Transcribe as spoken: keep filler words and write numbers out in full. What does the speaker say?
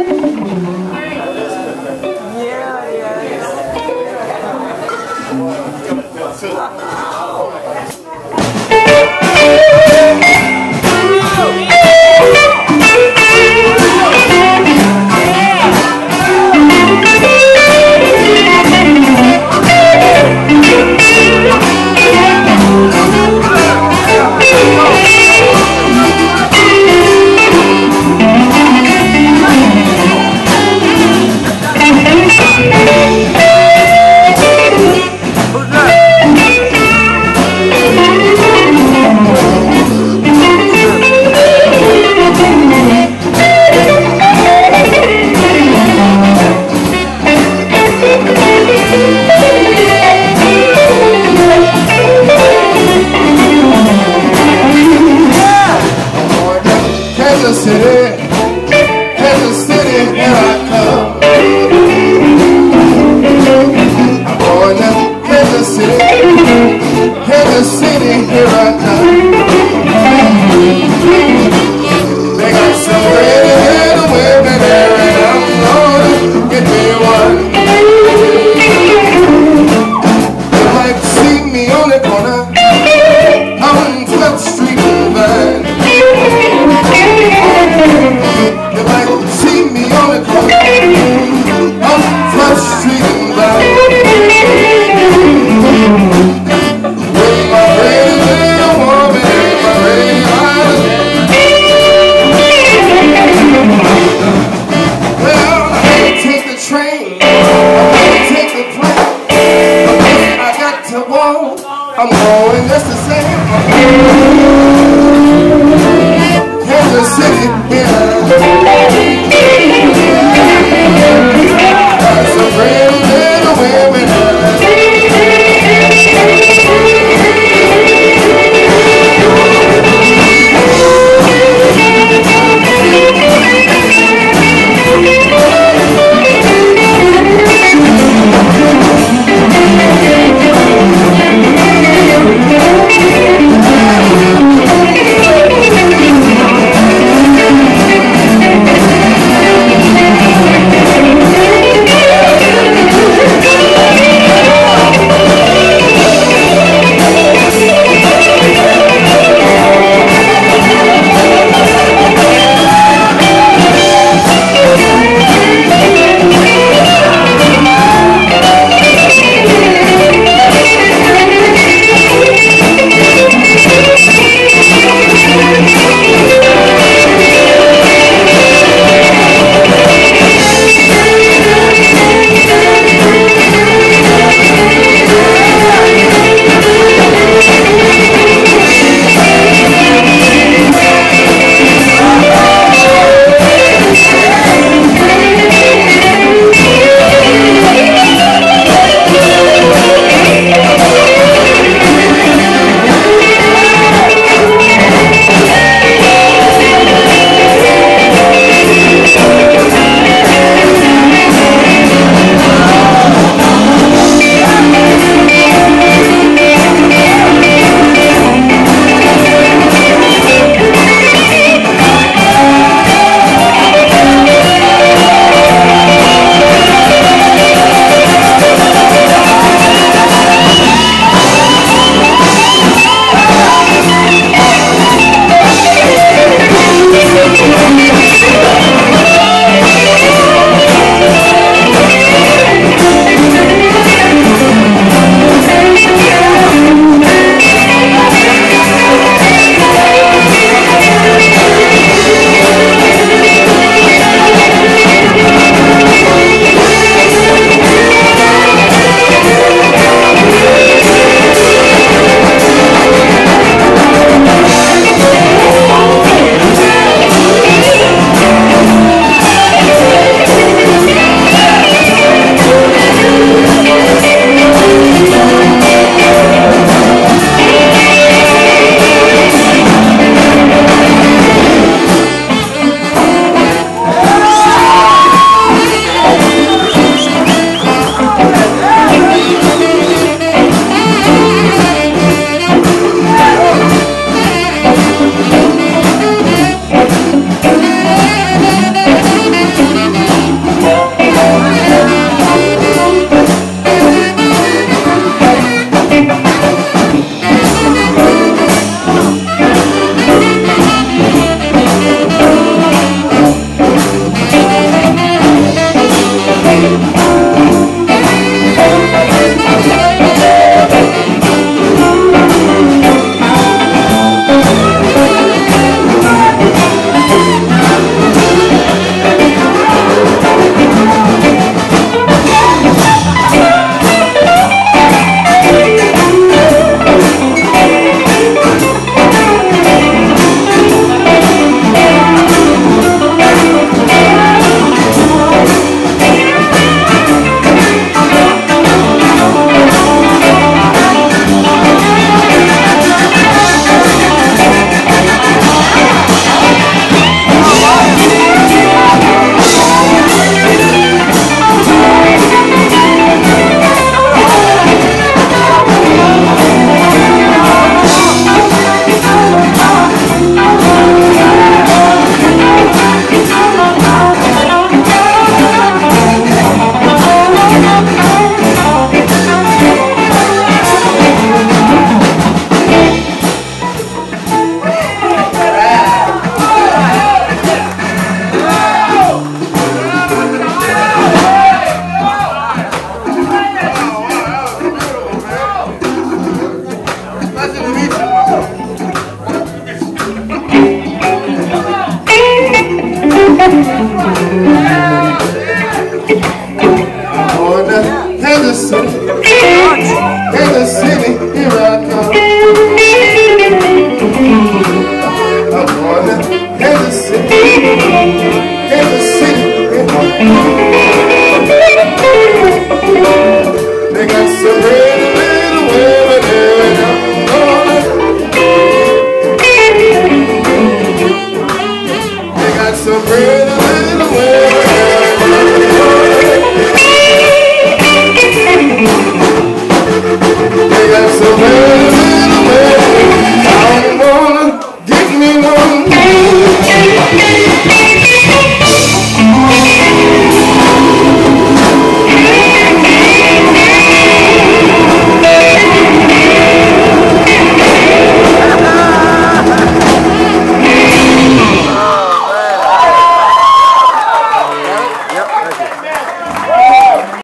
Kansas City, Kansas City, here I come. I'm going to Kansas City, Kansas City, here I come. They got some pretty little women there, and I'm gonna get me one. They might see me on the corner on twelfth Street and Vine. You might see me on the corner on twelfth Street and Vine, with my pretty little woman and my pretty eyes. Well, I can't take the train, I can't take the plane, I got to walk. I'm going